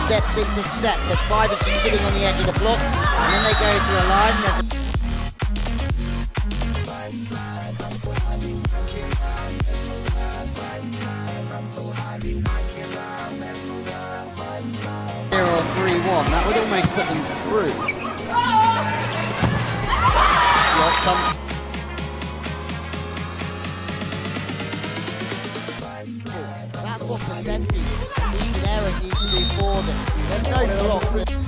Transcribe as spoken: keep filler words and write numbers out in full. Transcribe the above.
steps into set, but five is just sitting on the edge of the block, and then they go to the line. There's a zero or three one, that would almost put them through. Block comes. That's what Pasetti, needed error needs to do for them. There's no blocks.